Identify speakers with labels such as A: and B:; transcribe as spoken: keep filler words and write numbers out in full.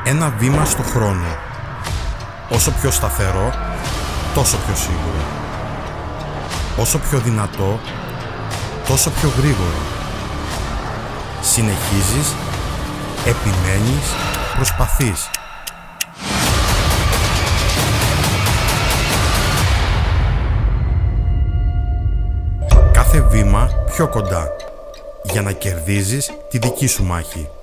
A: Ένα βήμα στο χρόνο. Όσο πιο σταθερό, τόσο πιο σίγουρο. Όσο πιο δυνατό, τόσο πιο γρήγορο. Συνεχίζεις, επιμένεις, προσπαθείς. Κάθε βήμα πιο κοντά, για να κερδίζεις τη δική σου μάχη.